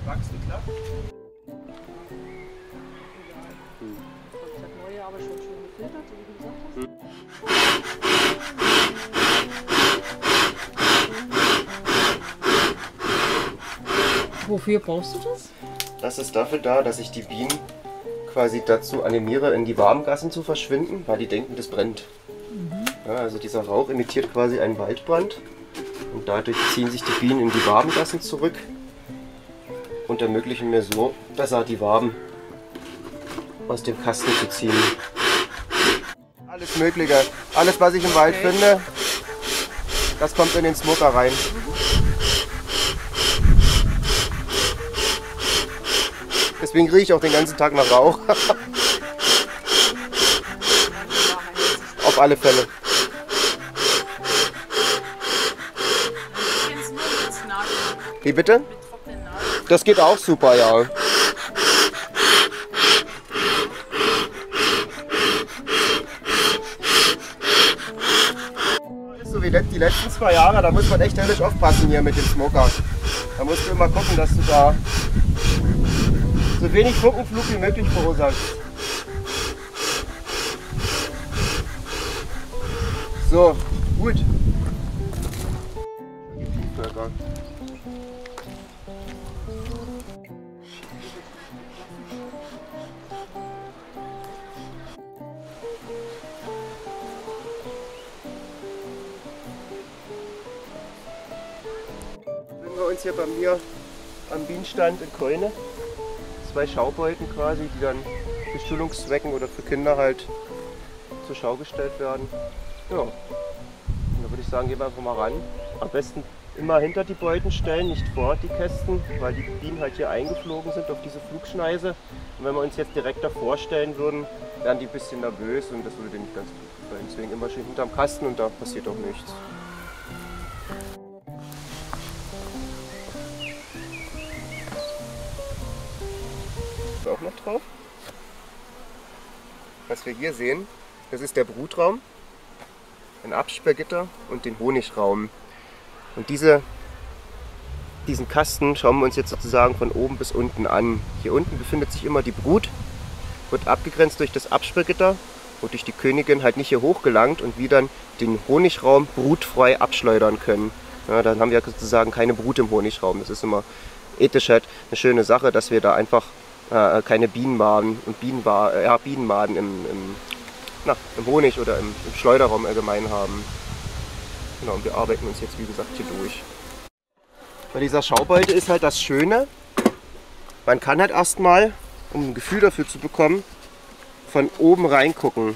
Wachs geklappt? Ich habe neue, aber schon schön gefiltert, so wie du gesagt hast. Wofür brauchst du das? Das ist dafür da, dass ich die Bienen quasi dazu animiere, in die Warmgassen zu verschwinden, weil die denken, das brennt. Ja, also dieser Rauch imitiert quasi einen Waldbrand und dadurch ziehen sich die Bienen in die Wabengassen zurück und ermöglichen mir so, besser die Waben aus dem Kasten zu ziehen. Alles Mögliche, alles was ich im Wald finde, das kommt in den Smoker rein. Deswegen rieche ich auch den ganzen Tag nach Rauch. Auf alle Fälle. Wie bitte? Das geht auch super, ja. So wie die letzten 2 Jahre, da muss man echt höllisch aufpassen hier mit dem Smoker. Da musst du immer gucken, dass du da so wenig Funkenflug wie möglich verursachst. So, gut. Sind wir uns hier bei mir am Bienenstand in Keune. 2 Schaubeuten quasi, die dann für Schulungszwecken oder für Kinder halt zur Schau gestellt werden. Ja, und da würde ich sagen, gehen wir einfach mal ran. Am besten immer hinter die Beuten stellen, nicht vor die Kästen, weil die Bienen halt hier eingeflogen sind auf diese Flugschneise. Und wenn wir uns jetzt direkt davor stellen würden, wären die ein bisschen nervös und das würde denen nicht ganz gut gefallen. Deswegen immer schön hinterm Kasten und da passiert auch nichts. Auch noch drauf. Was wir hier sehen, das ist der Brutraum, ein Absperrgitter und den Honigraum. Und diesen Kasten schauen wir uns jetzt sozusagen von oben bis unten an. Hier unten befindet sich immer die Brut, wird abgegrenzt durch das Absperrgitter, wodurch die Königin halt nicht hier hochgelangt und wir dann den Honigraum brutfrei abschleudern können. Ja, dann haben wir sozusagen keine Brut im Honigraum. Das ist immer ethisch halt eine schöne Sache, dass wir da einfach keine Bienenmaden und Bienenmaden im Honig oder im Schleuderraum allgemein haben. Genau, und wir arbeiten uns jetzt wie gesagt hier durch. Bei dieser Schaubeute ist halt das Schöne, man kann halt erstmal, um ein Gefühl dafür zu bekommen, von oben reingucken.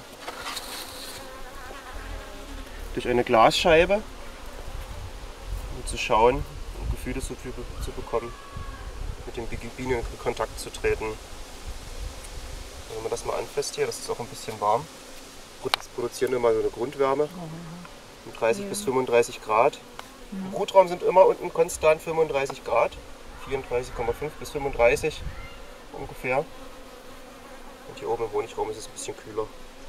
Durch eine Glasscheibe, um zu schauen, ein Gefühl dafür zu bekommen, mit den Bienen in Kontakt zu treten. Wenn man das mal anfasst hier, das ist auch ein bisschen warm. Das produzieren immer so eine Grundwärme, 30 bis 35 Grad. Im Brutraum sind immer unten konstant 35 Grad, 34,5 bis 35 ungefähr. Und hier oben im Honigraum ist es ein bisschen kühler.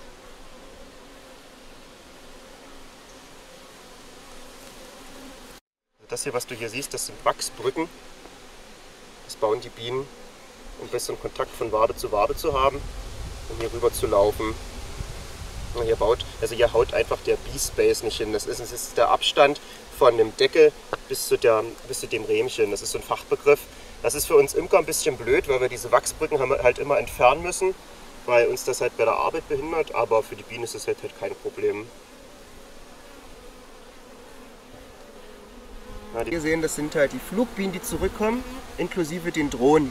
Das hier, was du hier siehst, das sind Wachsbrücken. Das bauen die Bienen, um besseren Kontakt von Wabe zu haben, um hier rüber zu laufen. Hier haut einfach der Bee-Space nicht hin. Das ist der Abstand von dem Deckel bis zu dem Rähmchen. Das ist so ein Fachbegriff. Das ist für uns Imker ein bisschen blöd, weil wir diese Wachsbrücken halt immer entfernen müssen, weil uns das halt bei der Arbeit behindert, aber für die Bienen ist das halt kein Problem. Ja, hier sehen, das sind halt die Flugbienen, die zurückkommen, inklusive den Drohnen.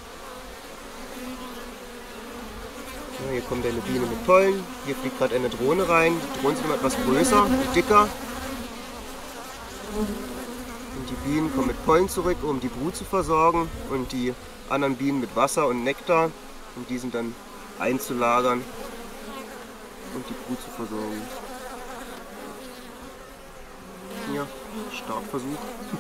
Ja, hier kommt eine Biene mit Pollen, hier fliegt gerade eine Drohne rein. Die Drohnen sind immer etwas größer und dicker. Und die Bienen kommen mit Pollen zurück, um die Brut zu versorgen, und die anderen Bienen mit Wasser und Nektar, um diesen dann einzulagern und die Brut zu versorgen. Hier, Startversuch.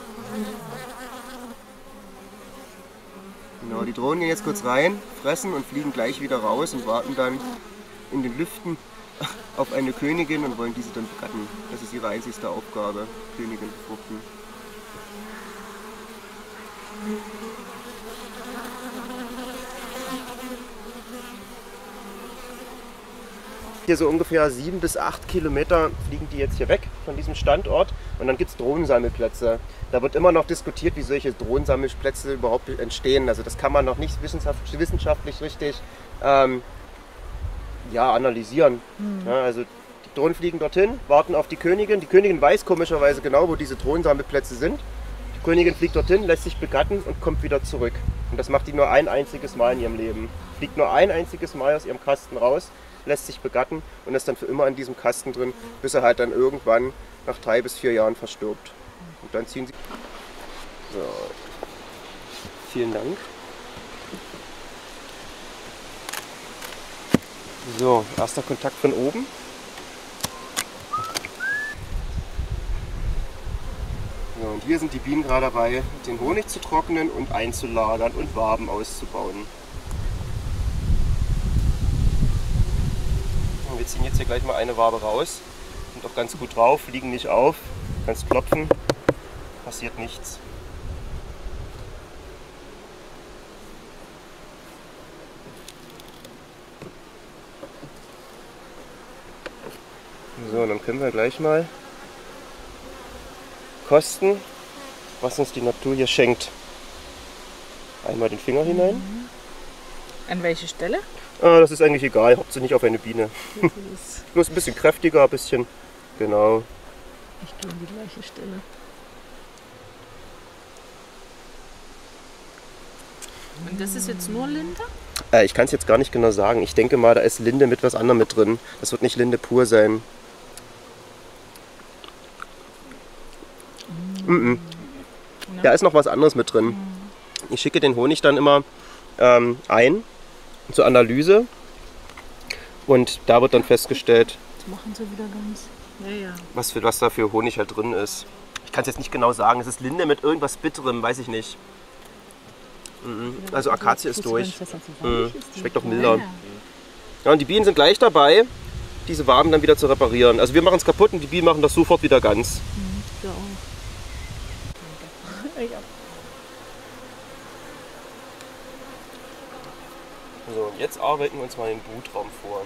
Genau, die Drohnen gehen jetzt kurz rein, fressen und fliegen gleich wieder raus und warten dann in den Lüften auf eine Königin und wollen diese dann begatten. Das ist ihre einzigste Aufgabe, Königin befruchten. Hier so ungefähr 7 bis 8 Kilometer fliegen die jetzt hier weg von diesem Standort und dann gibt es Drohnensammelplätze. Da wird immer noch diskutiert, wie solche Drohnensammelplätze überhaupt entstehen. Also das kann man noch nicht wissenschaftlich richtig analysieren. Ja, also die Drohnen fliegen dorthin, warten auf die Königin. Die Königin weiß komischerweise genau, wo diese Drohnensammelplätze sind. Die Königin fliegt dorthin, lässt sich begatten und kommt wieder zurück. Und das macht die nur ein einziges Mal in ihrem Leben. Fliegt nur ein einziges Mal aus ihrem Kasten raus, lässt sich begatten und ist dann für immer in diesem Kasten drin, bis er halt dann irgendwann nach 3 bis 4 Jahren verstirbt. Und dann ziehen sie... So. Vielen Dank. So, erster Kontakt von oben. So, und hier sind die Bienen gerade dabei, den Honig zu trocknen und einzulagern und Waben auszubauen. Und wir ziehen jetzt hier gleich mal eine Wabe raus. Sind auch ganz gut drauf, fliegen nicht auf. Kannst klopfen, passiert nichts. So, dann können wir gleich mal kosten, was uns die Natur hier schenkt. Einmal den Finger hinein. An welche Stelle? Das ist eigentlich egal, hauptsächlich nicht auf eine Biene. Bloß ein bisschen kräftiger, ein bisschen, genau. Ich gehe an die gleiche Stelle. Und das ist jetzt nur Linde? Ich kann es jetzt gar nicht genau sagen. Ich denke mal, da ist Linde mit was anderem mit drin. Das wird nicht Linde pur sein. Da ist noch was anderes mit drin. Ich schicke den Honig dann immer ein zur Analyse und da wird dann festgestellt, Das machen sie wieder ganz. Ja. was da für Honig halt drin ist. Ich kann es jetzt nicht genau sagen. Es ist Linde mit irgendwas Bitterem, weiß ich nicht. Also Akazie ist durch. Schmeckt doch milder. Ja, und die Bienen sind gleich dabei, diese Waben dann wieder zu reparieren. Also wir machen es kaputt und die Bienen machen das sofort wieder ganz. Ja auch. So, und jetzt arbeiten wir uns mal den Brutraum vor.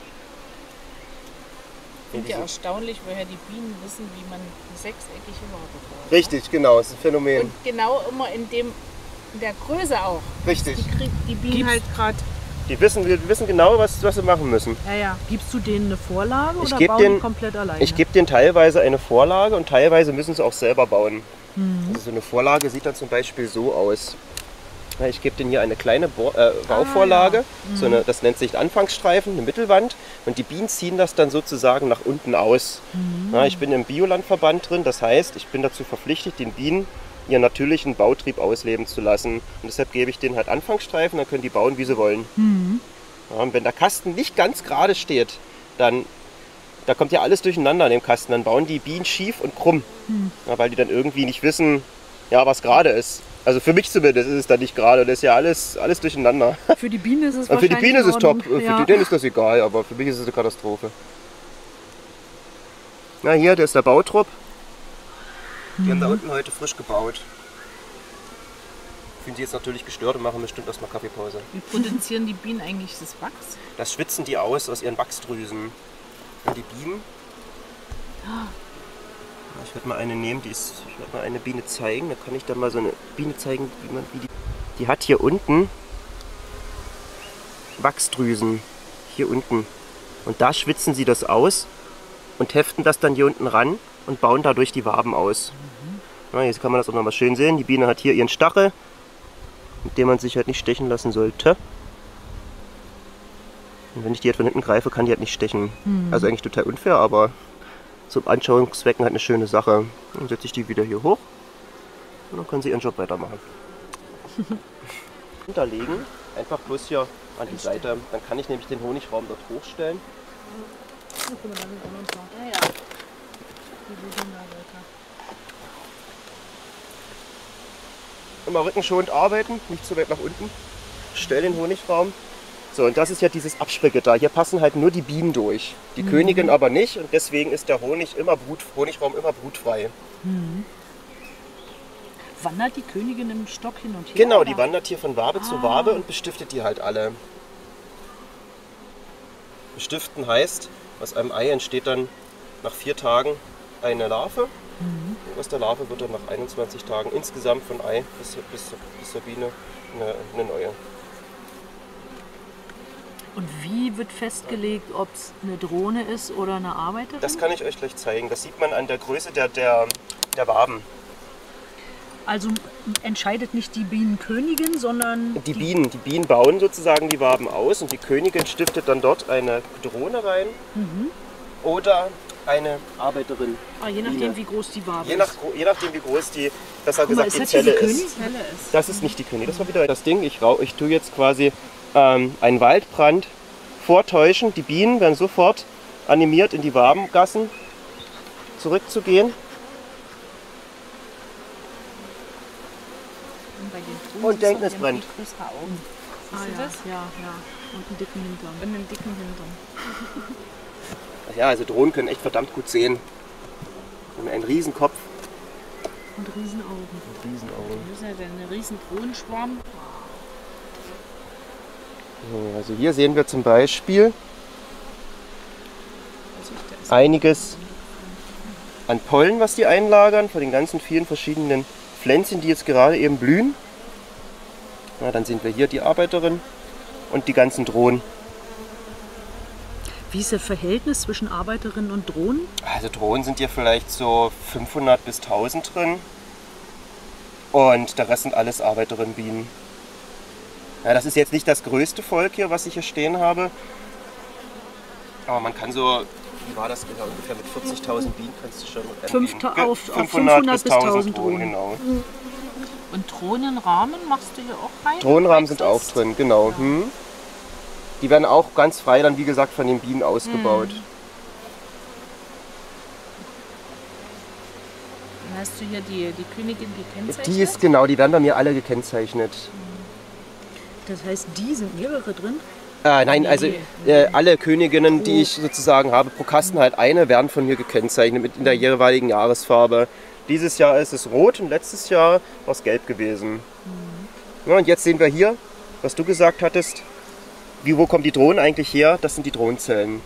Ich finde ja erstaunlich, woher die Bienen wissen, wie man eine sechseckige Wabe baut. Richtig, genau, das ist ein Phänomen. Und genau immer in der Größe auch. Richtig. Die kriegt die Bienen halt gerade. Wir wissen genau, was sie machen müssen. Ja. Gibst du denen eine Vorlage oder bauen die komplett alleine? Ich gebe denen teilweise eine Vorlage und teilweise müssen sie auch selber bauen. Also so eine Vorlage sieht dann zum Beispiel so aus. Ja, ich gebe denen hier eine kleine Bauvorlage, das nennt sich Anfangsstreifen, eine Mittelwand und die Bienen ziehen das dann sozusagen nach unten aus. Ja, ich bin im Biolandverband drin, das heißt, ich bin dazu verpflichtet, den Bienen ihren natürlichen Bautrieb ausleben zu lassen. Und deshalb gebe ich denen halt Anfangsstreifen, dann können die bauen, wie sie wollen. Ja, und wenn der Kasten nicht ganz gerade steht, dann da kommt ja alles durcheinander in dem Kasten. Dann bauen die Bienen schief und krumm, ja, weil die dann irgendwie nicht wissen, ja, was gerade ist. Also für mich zumindest ist es dann nicht gerade. Das ist ja alles durcheinander. Für die Biene ist es Für die Biene ist es top. Ja. Für denen ist das egal, aber für mich ist es eine Katastrophe. Na hier, der ist der Bautrupp. Die haben da unten heute frisch gebaut. Fühlen sich jetzt natürlich gestört und machen bestimmt erstmal Kaffeepause. Wie produzieren die Bienen eigentlich das Wachs? Das schwitzen die aus ihren Wachsdrüsen. Und die Bienen. Ich werde mal eine nehmen, ich werde mal eine Biene zeigen. Da kann ich dann mal so eine Biene zeigen, die hat hier unten Wachsdrüsen. Hier unten. Und da schwitzen sie das aus und heften das dann hier unten ran und bauen dadurch die Waben aus. Ja, jetzt kann man das auch noch mal schön sehen. Die Biene hat hier ihren Stachel, mit dem man sich halt nicht stechen lassen sollte. Und wenn ich die halt von hinten greife, kann die halt nicht stechen. Also eigentlich total unfair, aber zum Anschauungszwecken halt eine schöne Sache. Dann setze ich die wieder hier hoch und dann können sie ihren Job weitermachen. Unterlegen, einfach bloß hier an die Seite. Dann kann ich nämlich den Honigraum dort hochstellen. Immer rückenschonend arbeiten, nicht zu weit nach unten. Stell den Honigraum. So, und das ist ja dieses Absperrgitter. Hier passen halt nur die Bienen durch. Die Königin aber nicht und deswegen ist der Honigraum immer brutfrei. Wandert die Königin im Stock hin und her? Genau, oder? die wandert hier von Wabe zu Wabe und bestiftet die halt alle. Stiften heißt, aus einem Ei entsteht dann nach 4 Tagen eine Larve. Und aus der Larve wird dann nach 21 Tagen insgesamt von Ei bis zur Biene eine neue. Und wie wird festgelegt, ob es eine Drohne ist oder eine Arbeiterin? Das kann ich euch gleich zeigen. Das sieht man an der Größe der Waben. Also entscheidet nicht die Bienenkönigin, sondern Die Bienen bauen sozusagen die Waben aus und die Königin stiftet dann dort eine Drohne rein oder eine Arbeiterin. je nachdem, wie groß die Wabe Je ist. nachdem, wie groß die, besser Guck mal, gesagt, ist die das hier Zelle die ist. Königin? Das ist nicht die Königin. Das war wieder das Ding. Ich tue jetzt quasi einen Waldbrand vortäuschen. Die Bienen werden sofort animiert, in die Wabengassen zurückzugehen. Und bei den Truhen Und siehst du, denken, die es haben brennt. viel größere Augen. Siehst du ja, das? ja. Und einen dicken Hintern. Und einen dicken Hintern. Ja, also Drohnen können echt verdammt gut sehen. Und einen riesen Kopf. Und Riesenaugen. Riesenaugen. Das ist ja ein riesen Drohnenschwarm. So, also hier sehen wir zum Beispiel Das einiges an Pollen, was die einlagern, von den ganzen vielen verschiedenen Pflänzchen, die jetzt gerade eben blühen. Ja, dann sehen wir hier die Arbeiterin und die ganzen Drohnen. Wie ist das Verhältnis zwischen Arbeiterinnen und Drohnen? Also Drohnen sind hier vielleicht so 500 bis 1000 drin und der Rest sind alles Arbeiterinnenbienen. Ja, das ist jetzt nicht das größte Volk hier, was ich hier stehen habe, aber man kann so, wie war das genau, ungefähr mit 40.000 Bienen kannst du schon Auf 500 bis 1000 Drohnen. Genau. Und Drohnenrahmen machst du hier auch rein? Drohnenrahmen sind auch drin, genau. Die werden auch ganz frei dann, wie gesagt, von den Bienen ausgebaut. Dann hast du hier die Königin gekennzeichnet? Die werden bei mir alle gekennzeichnet. Das heißt, die sind mehrere drin? Nein, also alle Königinnen, die ich sozusagen habe, pro Kasten halt eine, werden von mir gekennzeichnet mit in der jeweiligen Jahresfarbe. Dieses Jahr ist es rot und letztes Jahr war es gelb gewesen. Ja, und jetzt sehen wir hier, was du gesagt hattest, wo kommen die Drohnen eigentlich her? Das sind die Drohnenzellen.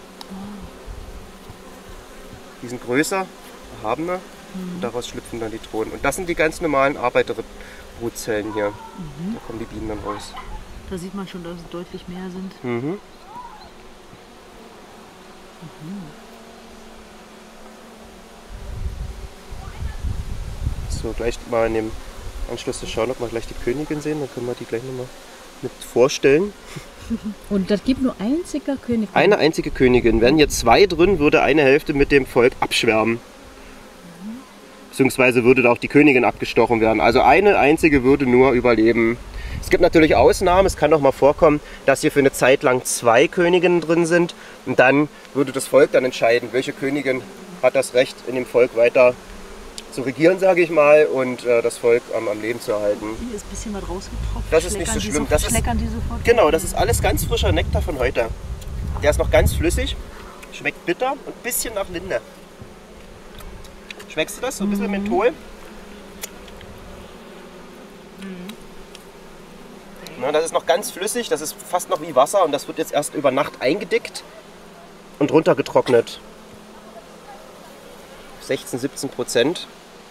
Die sind größer, erhabener und daraus schlüpfen dann die Drohnen. Und das sind die ganz normalen Arbeiterbrutzellen hier. Da kommen die Bienen dann raus. Da sieht man schon, dass es deutlich mehr sind. So, gleich mal in dem Anschluss zu schauen, ob wir gleich die Königin sehen. Dann können wir die gleich nochmal mit vorstellen. Und das gibt nur einziger König. Eine einzige Königin. Wären jetzt 2 drin, würde eine Hälfte mit dem Volk abschwärmen. Beziehungsweise würde da auch die Königin abgestochen werden. Also eine einzige würde nur überleben. Es gibt natürlich Ausnahmen. Es kann auch mal vorkommen, dass hier für eine Zeit lang 2 Königinnen drin sind. Und dann würde das Volk dann entscheiden, welche Königin hat das Recht, in dem Volk weiter zu regieren, sage ich mal, und das Volk am Leben zu erhalten. Hier ist ein bisschen was rausgetropft. Das ist nicht so schlimm. Schleckern die sofort. Genau, das ist alles ganz frischer Nektar von heute. Der ist noch ganz flüssig, schmeckt bitter und ein bisschen nach Linde. Schmeckst du das? So ein bisschen Menthol? Na, das ist noch ganz flüssig, das ist fast noch wie Wasser und das wird jetzt erst über Nacht eingedickt und runtergetrocknet. 16-17%.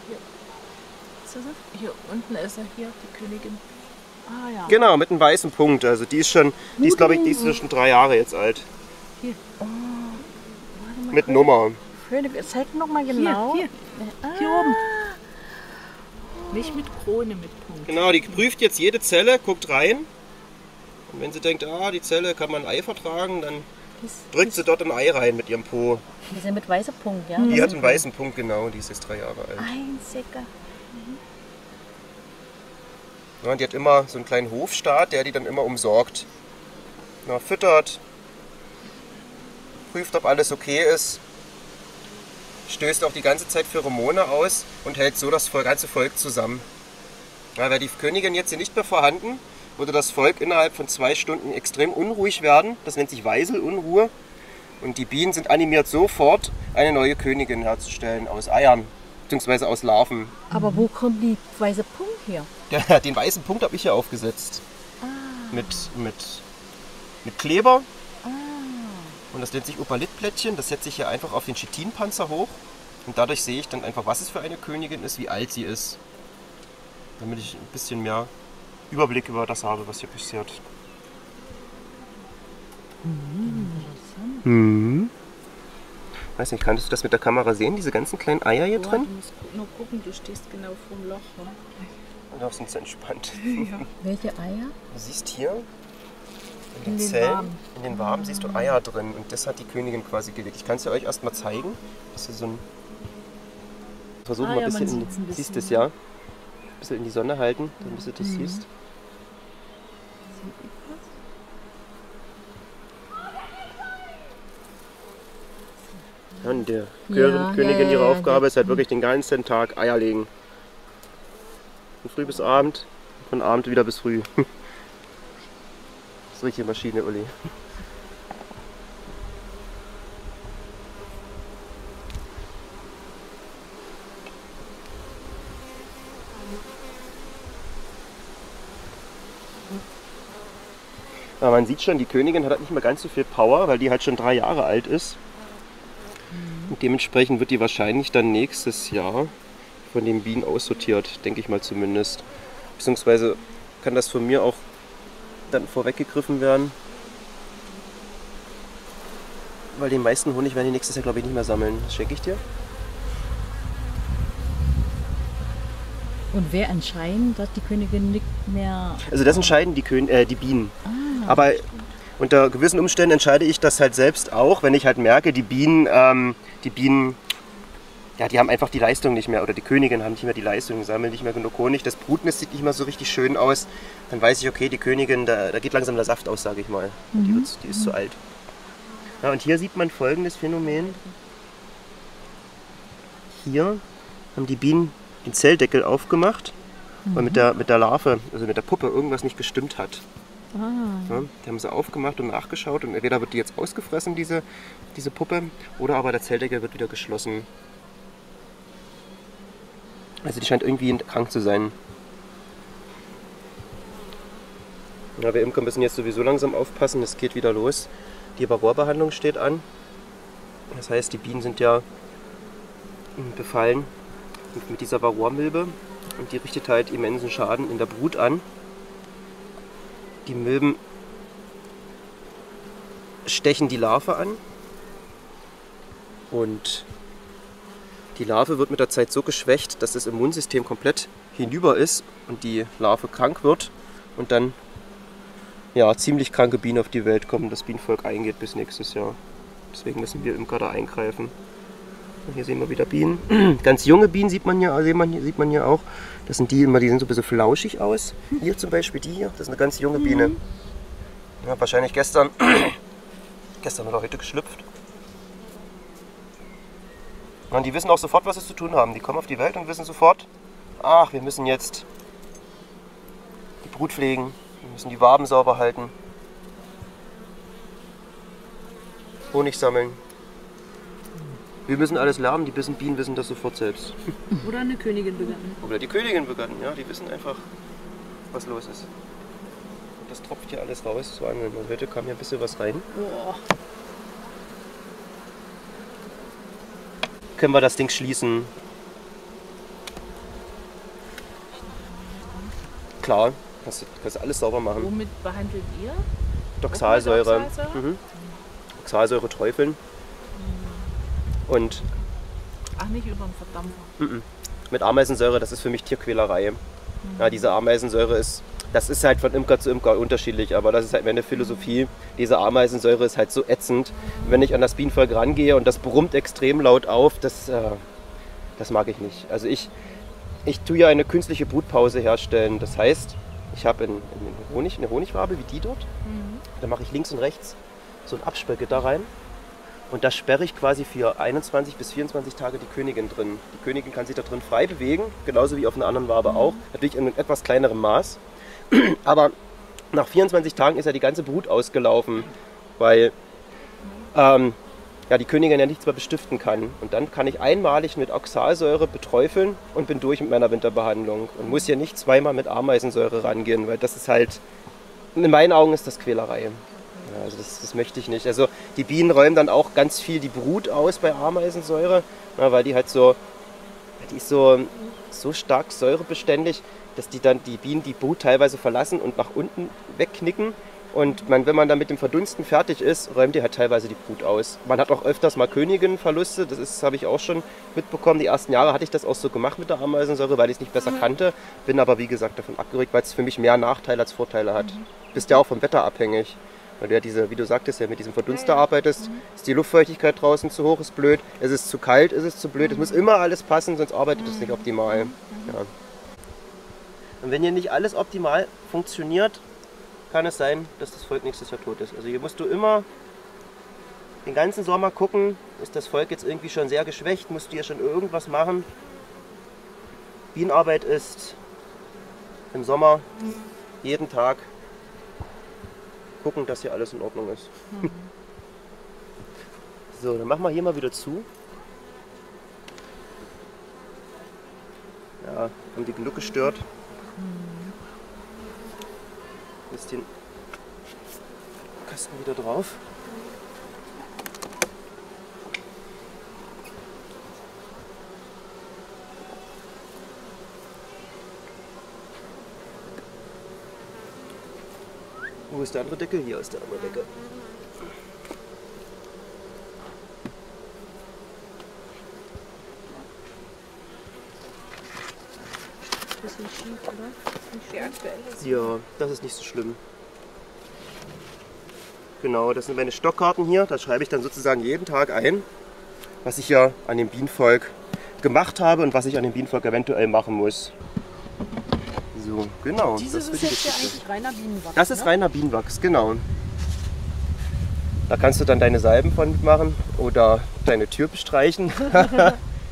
Hier unten ist er, hier, die Königin. Ah ja. Genau, mit einem weißen Punkt. Also die ist schon, glaube ich, schon 3 Jahre jetzt alt. Hier. Mit Nummer. Zeig noch mal genau. Hier oben. Nicht mit Krone, mit Punkt. Genau, die prüft jetzt jede Zelle, guckt rein. Und wenn sie denkt, die Zelle kann man ein Ei vertragen, dann drückt sie dort ein Ei rein mit ihrem Po. Die sind mit weißem Punkt, ja? Die hat einen weißen Punkt, genau, die ist jetzt 3 Jahre alt. Einziger. Ja, und die hat immer so einen kleinen Hofstaat, der die dann immer umsorgt. Ja, füttert, prüft, ob alles okay ist, stößt auch die ganze Zeit Pheromone aus und hält so das ganze Volk zusammen. Ja, wäre die Königin jetzt hier nicht mehr vorhanden, würde das Volk innerhalb von 2 Stunden extrem unruhig werden. Das nennt sich Weiselunruhe. Und die Bienen sind animiert, sofort eine neue Königin herzustellen aus Eiern, beziehungsweise aus Larven. Aber wo kommt die weiße Punkt her? Ja, den weißen Punkt habe ich hier aufgesetzt. Mit Kleber. Und das nennt sich Opalitplättchen. Das setze ich hier einfach auf den Chitinpanzer hoch. Und dadurch sehe ich dann einfach, was es für eine Königin ist, wie alt sie ist. Damit ich ein bisschen mehr Überblick über das habe, was hier passiert. Weiß nicht, kannst du das mit der Kamera sehen, diese ganzen kleinen Eier hier drin? Du musst nur gucken, du stehst genau vorm Loch. Ne? Darauf sind sie entspannt. Welche Eier? Du siehst hier in den den Zellen, Waben. in den Waben siehst du Eier drin und das hat die Königin quasi gelegt. Ich kann es ja euch erstmal zeigen. Das ist so ein. Versuchen Ah wir ja, ein man bisschen, sieht's ein bisschen, siehst du es ja? Ein bisschen in die Sonne halten, damit du das siehst. Ja, und der Königin, ihre Aufgabe ist halt wirklich den ganzen Tag Eier legen. Von früh bis Abend, von Abend wieder bis früh. Das ist richtige Maschine, Uli. Aber man sieht schon, die Königin hat halt nicht mehr ganz so viel Power, weil die halt schon 3 Jahre alt ist. Und dementsprechend wird die wahrscheinlich dann nächstes Jahr von den Bienen aussortiert, denke ich mal zumindest. Beziehungsweise kann das von mir auch dann vorweggegriffen werden. Weil den meisten Honig werden die nächstes Jahr, glaube ich, nicht mehr sammeln. Das schenke ich dir. Und wer entscheiden, dass die Königin nicht mehr... Also das entscheiden die Bienen. Aber unter gewissen Umständen entscheide ich das halt selbst auch, wenn ich halt merke, die Bienen, ja, die haben einfach die Leistung nicht mehr, oder die Königinnen haben nicht mehr die Leistung, die sammeln nicht mehr genug Honig, das Brutnest sieht nicht mehr so richtig schön aus, dann weiß ich, okay, die Königin, da geht langsam der Saft aus, sage ich mal. Die ist zu alt. Ja, und hier sieht man folgendes Phänomen. Hier haben die Bienen den Zelldeckel aufgemacht, weil mit der Larve, also mit der Puppe, irgendwas nicht gestimmt hat. Ja, die haben sie aufgemacht und nachgeschaut und entweder wird die jetzt ausgefressen, diese Puppe, oder aber der Zelldeckel wird wieder geschlossen. Also die scheint irgendwie krank zu sein. Ja, wir Imker müssen jetzt sowieso langsam aufpassen, es geht wieder los. Die Varroa-Behandlung steht an. Das heißt, die Bienen sind ja befallen mit dieser Varroa-Milbe und die richtet halt immensen Schaden in der Brut an. Die Milben stechen die Larve an und die Larve wird mit der Zeit so geschwächt, dass das Immunsystem komplett hinüber ist und die Larve krank wird und dann ja, ziemlich kranke Bienen auf die Welt kommen, das Bienenvolk eingeht bis nächstes Jahr. Deswegen müssen wir Imker da eingreifen. Und hier sehen wir wieder Bienen. Ganz junge Bienen sieht man hier auch. Das sind die immer, die sehen so ein bisschen flauschig aus. Hier zum Beispiel die hier, das ist eine ganz junge Biene. Ja, wahrscheinlich gestern oder heute geschlüpft. Und die wissen auch sofort, was sie zu tun haben. Die kommen auf die Welt und wissen sofort, ach, wir müssen jetzt die Brut pflegen, wir müssen die Waben sauber halten, Honig sammeln. Wir müssen alles lernen, die Bienen wissen das sofort selbst. Oder eine Königin begannen. Oder die Königin begannen, ja, die wissen einfach, was los ist. Und das tropft hier alles raus. So angenehm. Heute kam hier ein bisschen was rein. Boah. Können wir das Ding schließen? Klar, kannst du alles sauber machen. Womit behandelt ihr? Doxalsäure. Doxalsäure? Doxalsäure träufeln. Und Ach, nicht über den Verdampfer. mit Ameisensäure, das ist für mich Tierquälerei. Ja, diese Ameisensäure das ist halt von Imker zu Imker unterschiedlich, aber das ist halt meine Philosophie. Diese Ameisensäure ist halt so ätzend. Wenn ich an das Bienenvolk rangehe und das brummt extrem laut auf, das mag ich nicht. Also ich tue ja eine künstliche Brutpause herstellen. Das heißt, ich habe eine Honigwabe wie die dort. Da mache ich links und rechts so ein Absperrgitter rein. Und da sperre ich quasi für 21 bis 24 Tage die Königin drin. Die Königin kann sich da drin frei bewegen, genauso wie auf einer anderen Wabe auch. Natürlich in einem etwas kleinerem Maß. Aber nach 24 Tagen ist ja die ganze Brut ausgelaufen, weil die Königin ja nichts mehr bestiften kann. Und dann kann ich einmalig mit Oxalsäure beträufeln und bin durch mit meiner Winterbehandlung. Und muss ja nicht zweimal mit Ameisensäure rangehen, weil das ist halt, in meinen Augen ist das Quälerei. Ja, also das möchte ich nicht. Also die Bienen räumen dann auch ganz viel die Brut aus bei Ameisensäure, ja, weil die halt die ist so stark säurebeständig, dass die Bienen die Brut teilweise verlassen und nach unten wegknicken. Und wenn man dann mit dem Verdunsten fertig ist, räumt die halt teilweise die Brut aus. Man hat auch öfters mal Königinnenverluste, habe ich auch schon mitbekommen. Die ersten Jahre hatte ich das auch so gemacht mit der Ameisensäure, weil ich es nicht besser kannte. Bin aber wie gesagt davon abgerückt, weil es für mich mehr Nachteile als Vorteile hat. Bist ja auch vom Wetter abhängig. Weil du ja wie du sagtest, ja mit diesem Verdunster arbeitest, ist die Luftfeuchtigkeit draußen zu hoch, ist blöd, ist es zu kalt, ist es zu blöd. Es muss immer alles passen, sonst arbeitet es nicht optimal. Ja. Und wenn hier nicht alles optimal funktioniert, kann es sein, dass das Volk nächstes Jahr tot ist. Also hier musst du immer den ganzen Sommer gucken, ist das Volk jetzt irgendwie schon sehr geschwächt, musst du hier schon irgendwas machen. Bienenarbeit ist im Sommer jeden Tag gucken, dass hier alles in Ordnung ist. So, dann machen wir hier mal wieder zu. Ja, haben die genug gestört. Jetzt den Kasten wieder drauf. Wo ist der andere Deckel? Hier ist der andere Deckel. Bisschen schief, oder? Die aktuelle ist Ja, das ist nicht so schlimm. Genau, das sind meine Stockkarten hier. Da schreibe ich dann sozusagen jeden Tag ein, was ich ja an dem Bienenvolk gemacht habe und was ich an dem Bienenvolk eventuell machen muss. So, genau. Dieses das ist jetzt ja eigentlich reiner Bienenwachs. Das ist ne? reiner Bienenwachs, genau. Da kannst du dann deine Salben von mitmachen oder deine Tür bestreichen. Riecht gut.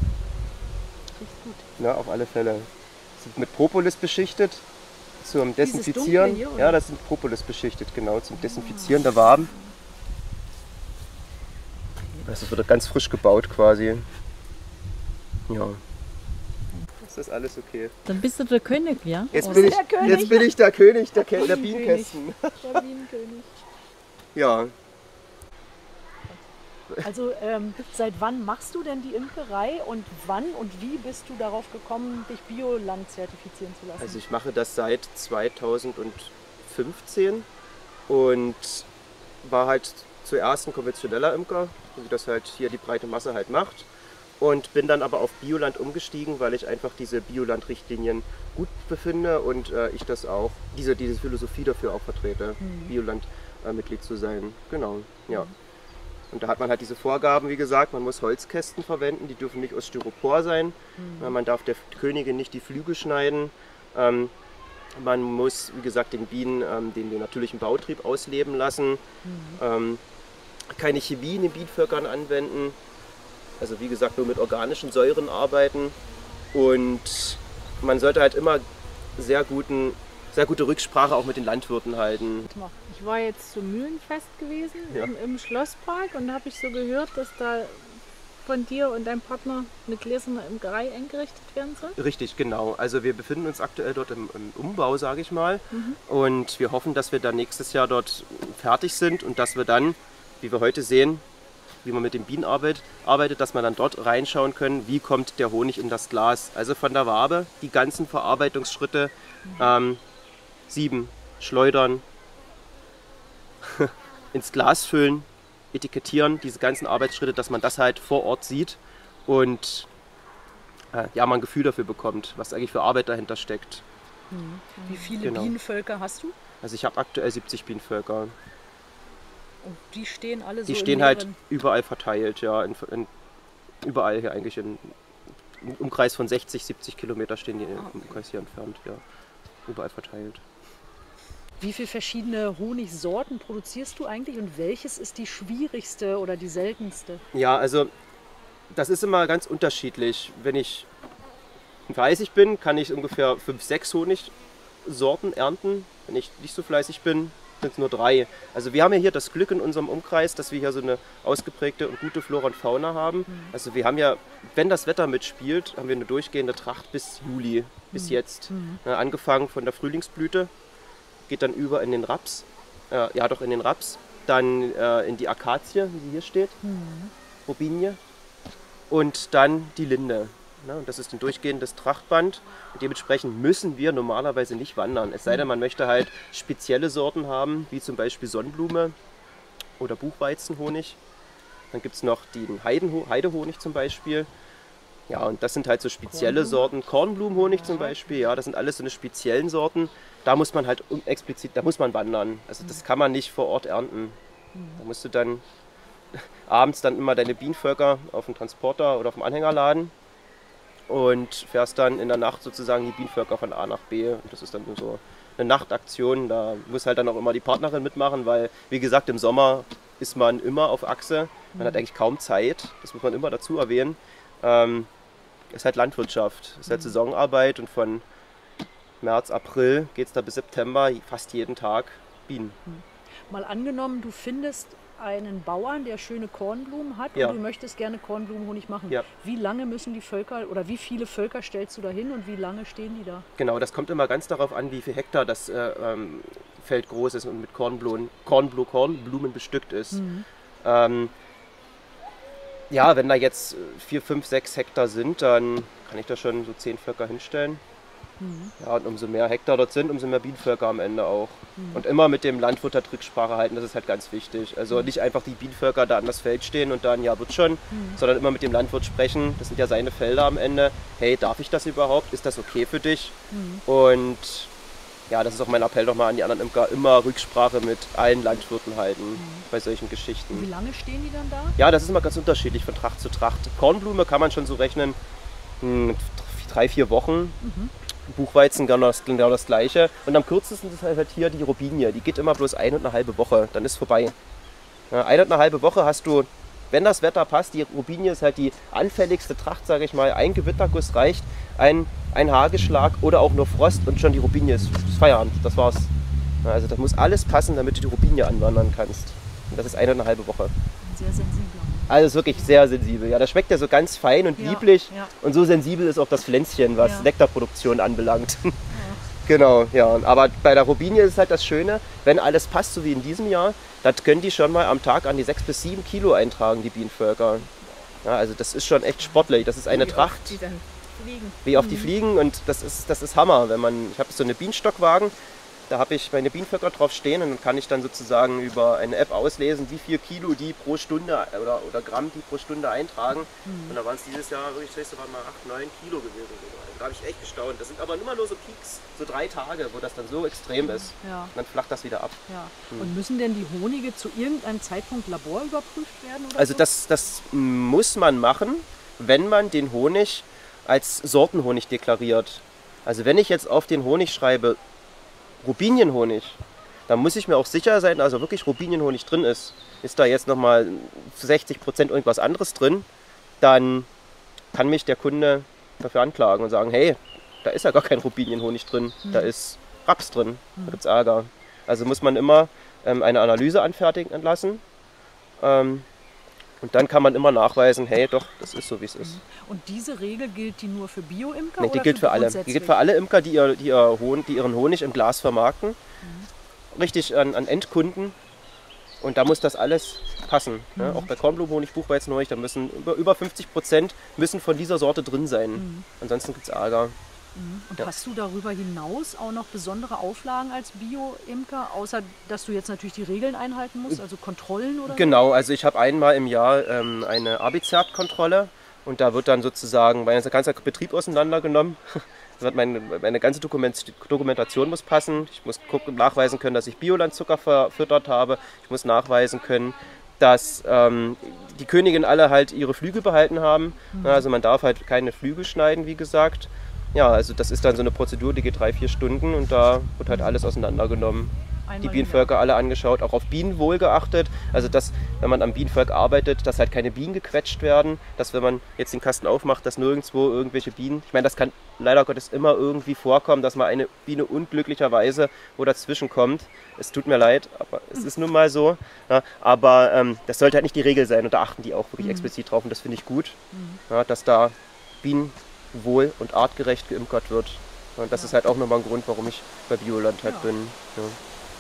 Ja, auf alle Fälle. Sind mit Propolis beschichtet zum Dieses Desinfizieren. Dunkle hier, oder? Ja, das sind Propolis beschichtet, genau, zum Desinfizieren der Waben. Das wird ganz frisch gebaut quasi. Ja. Das ist alles okay. Dann bist du der König, ja? Jetzt Oder? bin ich der König der Bienenkönig. Bienenkästen. Der Bienenkönig. Ja. Also seit wann machst du denn die Imkerei und wann und wie bist du darauf gekommen, dich Bioland zertifizieren zu lassen? Also ich mache das seit 2015 und war halt zuerst ein konventioneller Imker, wie das halt hier die breite Masse halt macht. Und bin dann aber auf Bioland umgestiegen, weil ich einfach diese Bioland-Richtlinien gut befinde und ich das auch, diese Philosophie dafür auch vertrete, Bioland-Mitglied zu sein. Genau, ja. Und da hat man halt diese Vorgaben, wie gesagt, man muss Holzkästen verwenden, die dürfen nicht aus Styropor sein. Man darf der Königin nicht die Flügel schneiden. Man muss, wie gesagt, den Bienen den natürlichen Bautrieb ausleben lassen. Keine Chemie in den Bienenvölkern anwenden. Also wie gesagt, nur mit organischen Säuren arbeiten. Und man sollte halt immer sehr gute Rücksprache auch mit den Landwirten halten. Ich war jetzt zum Mühlenfest gewesen Ja. im Schlosspark und da habe ich so gehört, dass da von dir und deinem Partner eine gläserne Imkerei eingerichtet werden soll. Richtig, genau. Also wir befinden uns aktuell dort im Umbau, sage ich mal. Und wir hoffen, dass wir dann nächstes Jahr dort fertig sind und dass wir dann, wie wir heute sehen, wie man mit den Bienen arbeitet, dass man dann dort reinschauen können, wie kommt der Honig in das Glas. Also von der Wabe, die ganzen Verarbeitungsschritte, sieben, schleudern, ins Glas füllen, etikettieren, diese ganzen Arbeitsschritte, dass man das halt vor Ort sieht und ja, man ein Gefühl dafür bekommt, was eigentlich für Arbeit dahinter steckt. Wie viele Genau. Bienenvölker hast du? Also ich habe aktuell 70 Bienenvölker. Und die stehen alle so Die in stehen halt mehreren- überall verteilt, ja, überall hier eigentlich im Umkreis von 60, 70 Kilometer stehen die im Umkreis hier entfernt, ja, überall verteilt. Wie viele verschiedene Honigsorten produzierst du eigentlich und welches ist die schwierigste oder die seltenste? Ja, also das ist immer ganz unterschiedlich. Wenn ich fleißig bin, kann ich ungefähr 5, 6 Honigsorten ernten. Wenn ich nicht so fleißig bin, sind es nur 3. Also wir haben ja hier das Glück in unserem Umkreis, dass wir hier so eine ausgeprägte und gute Flora und Fauna haben. Also wir haben ja, wenn das Wetter mitspielt, haben wir eine durchgehende Tracht bis Juli, bis jetzt. Angefangen von der Frühlingsblüte, geht dann über in den Raps, in den Raps dann in die Akazie, wie sie hier steht, Robinie, und dann die Linde. Ne? Und das ist ein durchgehendes Trachtband. Und dementsprechend müssen wir normalerweise nicht wandern. Es sei denn, man möchte halt spezielle Sorten haben, wie zum Beispiel Sonnenblume oder Buchweizenhonig. Dann gibt es noch den Heidehonig zum Beispiel. Ja, und das sind halt so spezielle Sorten. Kornblumenhonig zum Beispiel, ja, das sind alles so eine speziellen Sorten. Da muss man halt explizit, da muss man wandern. Also das kann man nicht vor Ort ernten. Da musst du dann abends dann immer deine Bienenvölker auf dem Transporter oder auf dem Anhänger laden und fährst dann in der Nacht sozusagen die Bienenvölker von A nach B. Und das ist dann so eine Nachtaktion. Da muss halt dann auch immer die Partnerin mitmachen, weil, wie gesagt, im Sommer ist man immer auf Achse. Man hat eigentlich kaum Zeit. Das muss man immer dazu erwähnen. Ist halt Landwirtschaft, ist halt Saisonarbeit und von März, April geht es da bis September fast jeden Tag Bienen. Mal angenommen, du findest einen Bauern, der schöne Kornblumen hat Ja. und du möchtest gerne Kornblumenhonig machen. Ja. Wie lange müssen die Völker oder wie viele Völker stellst du da hin und wie lange stehen die da? Genau, das kommt immer ganz darauf an, wie viel Hektar das Feld groß ist und mit Kornblumen bestückt ist. Ja, wenn da jetzt 4, 5, 6 Hektar sind, dann kann ich da schon so 10 Völker hinstellen. Ja, und umso mehr Hektar dort sind, umso mehr Bienenvölker am Ende auch. Und immer mit dem Landwirt halt Rücksprache halten, das ist halt ganz wichtig. Also nicht einfach die Bienenvölker da an das Feld stehen und dann, ja, wird schon, sondern immer mit dem Landwirt sprechen. Das sind ja seine Felder am Ende. Hey, darf ich das überhaupt? Ist das okay für dich? Und ja, das ist auch mein Appell nochmal an die anderen Imker, immer Rücksprache mit allen Landwirten halten bei solchen Geschichten. Wie lange stehen die dann da? Ja, das ist immer ganz unterschiedlich von Tracht zu Tracht. Kornblume kann man schon so rechnen, 3, 4 Wochen. Buchweizen genau das gleiche. Und am kürzesten ist halt hier die Robinie. Die geht immer bloß 1,5 Woche, dann ist vorbei. Ja, 1,5 Woche hast du, wenn das Wetter passt, die Robinie ist halt die anfälligste Tracht, sage ich mal. Ein Gewitterguss reicht, ein Hagelschlag oder auch nur Frost und schon die Robinie ist Feierabend. Das war's. Ja, also das muss alles passen, damit du die Robinie anwandern kannst. Und das ist 1,5 Woche. Sehr sensibel. Also ist wirklich sehr sensibel. Ja, das schmeckt ja so ganz fein und lieblich. Ja. Und so sensibel ist auch das Pflänzchen, was Nektarproduktion anbelangt. Genau, ja. Aber bei der Robinie ist halt das Schöne, wenn alles passt, so wie in diesem Jahr, dann können die schon mal am Tag an die 6 bis 7 Kilo eintragen, die Bienenvölker. Ja, also das ist schon echt sportlich. Das ist eine Tracht, Die dann fliegen. wie auf die fliegen, und das ist Hammer. Ich habe so eine Bienenstockwagen, da habe ich meine Bienenvölker drauf stehen und dann kann ich dann sozusagen über eine App auslesen, wie viel Kilo die pro Stunde oder Gramm die pro Stunde eintragen. Und da waren es dieses Jahr wirklich, das waren mal 8, 9 Kilo gewesen. Da habe ich echt gestaunt. Das sind aber immer nur so Peaks, so 3 Tage, wo das dann so extrem ist. Ja. Und dann flacht das wieder ab. Ja. Und müssen denn die Honige zu irgendeinem Zeitpunkt laborüberprüft werden? Oder Also so? das muss man machen, wenn man den Honig als Sortenhonig deklariert. Also wenn ich jetzt auf den Honig schreibe, Robinienhonig, dann muss ich mir auch sicher sein, dass wirklich Robinienhonig drin ist. Ist da jetzt nochmal zu 60% irgendwas anderes drin, dann kann mich der Kunde dafür anklagen und sagen, hey, da ist ja gar kein Robinienhonig drin, da ist Raps drin, da gibt es Ärger. Also muss man immer eine Analyse anfertigen lassen. Und dann kann man immer nachweisen, hey, doch, das ist so, wie es ist. Und diese Regel gilt die nur für Bio-Imker? Nee, die oder gilt für alle. Die grundsätzlich? gilt für alle Imker, die ihren Honig im Glas vermarkten. Richtig an Endkunden. Und da muss das alles passen. Ne? Auch bei Kornblumenhonig, Buchweizenhonig, da müssen über 50% müssen von dieser Sorte drin sein. Ansonsten gibt es Ärger. Und Ja. hast du darüber hinaus auch noch besondere Auflagen als Bio-Imker, außer dass du jetzt natürlich die Regeln einhalten musst, also Kontrollen oder Genau, also ich habe einmal im Jahr eine ABIZERT-Kontrolle und da wird dann sozusagen mein ganzer Betrieb auseinandergenommen. Da wird meine ganze Dokumentation muss passen. Ich muss nachweisen können, dass ich Biolandzucker verfüttert habe. Ich muss nachweisen können, dass die Königinnen alle halt ihre Flügel behalten haben. Also man darf halt keine Flügel schneiden, wie gesagt. Ja, also das ist dann so eine Prozedur, die geht 3, 4 Stunden und da wird halt alles auseinandergenommen. Einmal Die im Bienenvölker alle angeschaut, auch auf Bienenwohl geachtet. Also dass, wenn man am Bienenvolk arbeitet, dass halt keine Bienen gequetscht werden. Dass, wenn man jetzt den Kasten aufmacht, dass nirgendwo irgendwelche Bienen... Ich meine, das kann leider Gottes immer irgendwie vorkommen, dass mal eine Biene unglücklicherweise wo dazwischen kommt. Es tut mir leid, aber es ist nun mal so. Ja, aber das sollte halt nicht die Regel sein und da achten die auch wirklich explizit drauf und das finde ich gut, ja, dass da bienenwohl und artgerecht geimkert wird. Und das ist halt auch nochmal ein Grund, warum ich bei Bioland halt bin. Ja.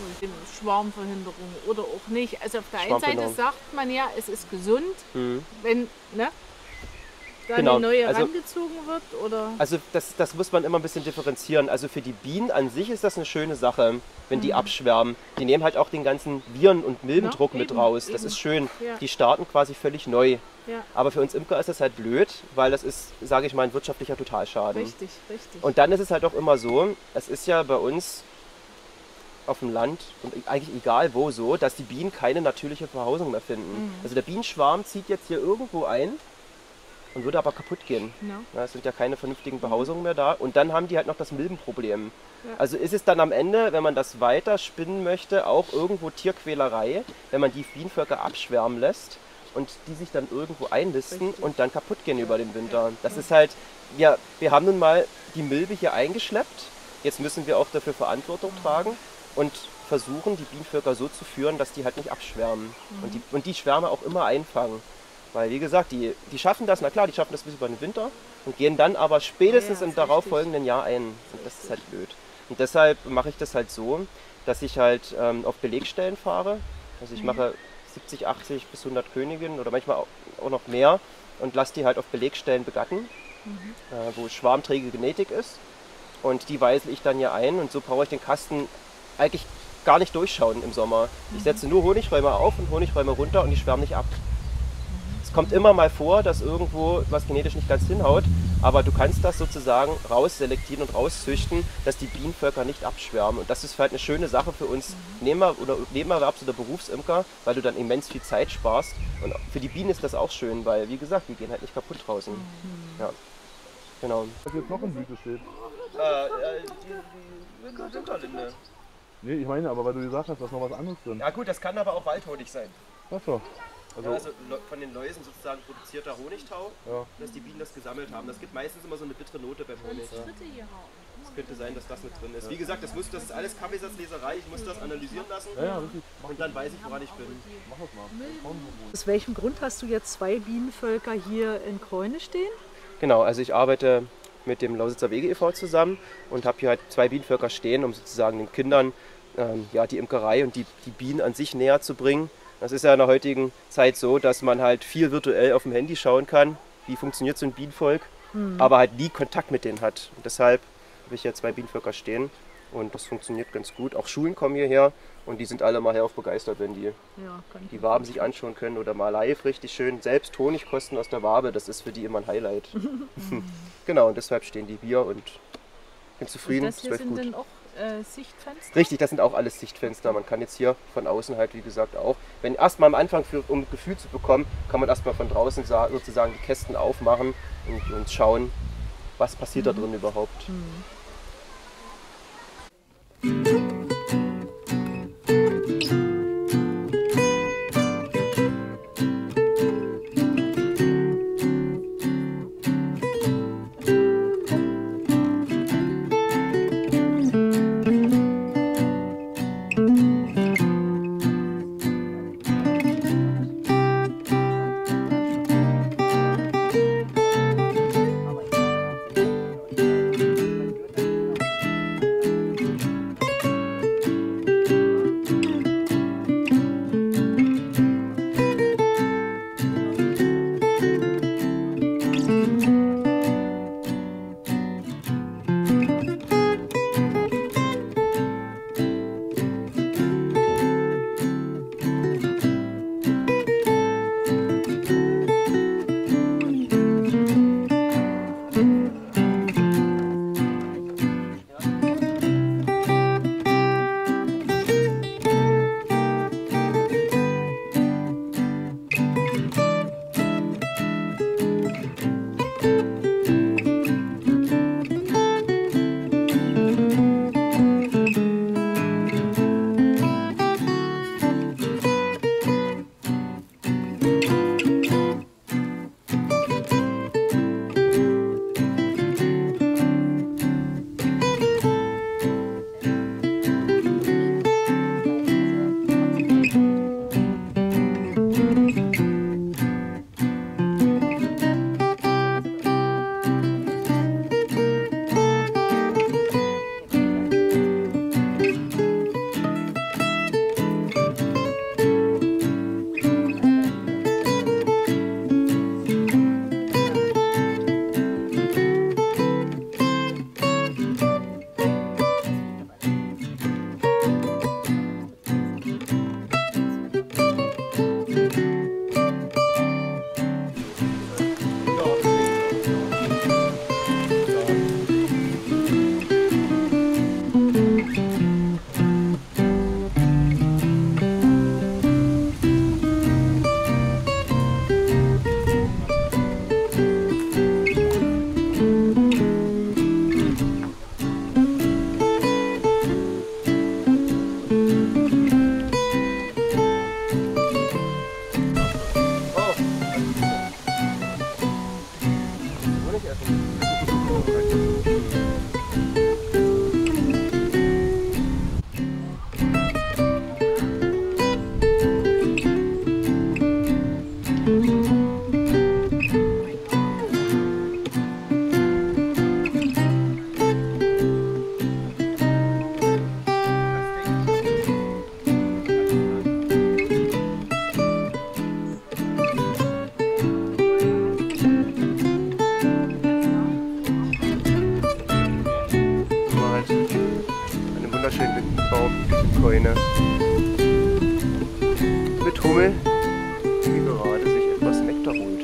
Schwarmverhinderung oder auch nicht. Also auf der einen Seite Schwarmverhinderung. sagt man ja, es ist gesund, wenn da Genau, eine neue also- rangezogen wird. Oder Also das muss man immer ein bisschen differenzieren. Also für die Bienen an sich ist das eine schöne Sache, wenn die abschwärmen. Die nehmen halt auch den ganzen Viren- und Milbendruck mit eben, raus. Das eben. ist schön. Ja. Die starten quasi völlig neu. ja, Aber für uns Imker ist das halt blöd, weil das ist, sage ich mal, ein wirtschaftlicher Totalschaden. richtig, richtig. Und dann ist es halt auch immer so, es ist ja bei uns auf dem Land und eigentlich egal wo so, dass die Bienen keine natürliche Verhausung mehr finden. Also der Bienenschwarm zieht jetzt hier irgendwo ein und würde aber kaputt gehen. Ja. Ja, es sind ja keine vernünftigen Behausungen mehr da. Und dann haben die halt noch das Milbenproblem. Ja. Also ist es dann am Ende, wenn man das weiter spinnen möchte, auch irgendwo Tierquälerei, wenn man die Bienenvölker abschwärmen lässt und die sich dann irgendwo einnisten Richtig. und dann kaputt gehen über den Winter. Das ist halt, wir haben nun mal die Milbe hier eingeschleppt. Jetzt müssen wir auch dafür Verantwortung tragen und versuchen, die Bienenvölker so zu führen, dass die halt nicht abschwärmen. Und die Schwärme auch immer einfangen. Weil, wie gesagt, die schaffen das, na klar, die schaffen das bis über den Winter und gehen dann aber spätestens Ja, im ist darauffolgenden Jahr ein. Und das ist halt blöd. Und deshalb mache ich das halt so, dass ich halt auf Belegstellen fahre. Also ich mache 70, 80 bis 100 Königinnen oder manchmal auch noch mehr und lasse die halt auf Belegstellen begatten, wo schwarmträge Genetik ist. Und die weisel ich dann hier ein und so brauche ich den Kasten eigentlich gar nicht durchschauen im Sommer. Ich setze nur Honigräume auf und Honigräume runter und die schwärmen nicht ab. Es kommt immer mal vor, dass irgendwo was genetisch nicht ganz hinhaut, aber du kannst das sozusagen rausselektieren und rauszüchten, dass die Bienenvölker nicht abschwärmen. Und das ist halt eine schöne Sache für uns Nebenerwerbs- oder Berufsimker, weil du dann immens viel Zeit sparst. Und für die Bienen ist das auch schön, weil, wie gesagt, die gehen halt nicht kaputt draußen. Ja, genau. Was jetzt noch in Blüte steht. Die Winterlinde. Nee, ich meine, aber weil du gesagt hast, da ist noch was anderes drin. Ja gut, das kann aber auch Waldhonig sein. Achso. Ja, also von den Läusen sozusagen produzierter Honigtau, Ja. dass die Bienen das gesammelt haben. Das gibt meistens immer so eine bittere Note beim Honig. Es könnte sein, dass das mit drin ist. Wie gesagt, das ist alles Kaffeesatzleserei. Ich muss das analysieren lassen Ja, richtig. und dann weiß ich, woran ich bin. Mach das mal. Schauen wir mal. Aus welchem Grund hast du jetzt 2 Bienenvölker hier in Keune stehen? Genau, also ich arbeite mit dem Lausitzer Wege e.V. zusammen und habe hier halt 2 Bienenvölker stehen, um sozusagen den Kindern die Imkerei und die Bienen an sich näher zu bringen. Das ist ja in der heutigen Zeit so, dass man halt viel virtuell auf dem Handy schauen kann, wie funktioniert so ein Bienenvolk, aber halt nie Kontakt mit denen hat. Und deshalb habe ich hier 2 Bienenvölker stehen und das funktioniert ganz gut. Auch Schulen kommen hierher und die sind alle mal hellauf begeistert, wenn die Ja, kann ich die Waben sich anschauen können oder mal live richtig schön selbst Honig kosten aus der Wabe. Das ist für die immer ein Highlight. Genau, und deshalb stehen die hier und bin zufrieden. das Es hier läuft sind gut. dann auch Sichtfenster? Richtig, das sind auch alles Sichtfenster. Man kann jetzt hier von außen halt, wie gesagt, auch, wenn erstmal am Anfang, um ein Gefühl zu bekommen, kann man erstmal von draußen sozusagen die Kästen aufmachen und schauen, was passiert da drin überhaupt. wunderschönen Lindenbaum, Keune. Mit Hummel, die gerade sich etwas Nektar holt.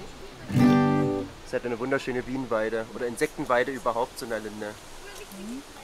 Es hat eine wunderschöne Bienenweide oder Insektenweide überhaupt, so eine Linde.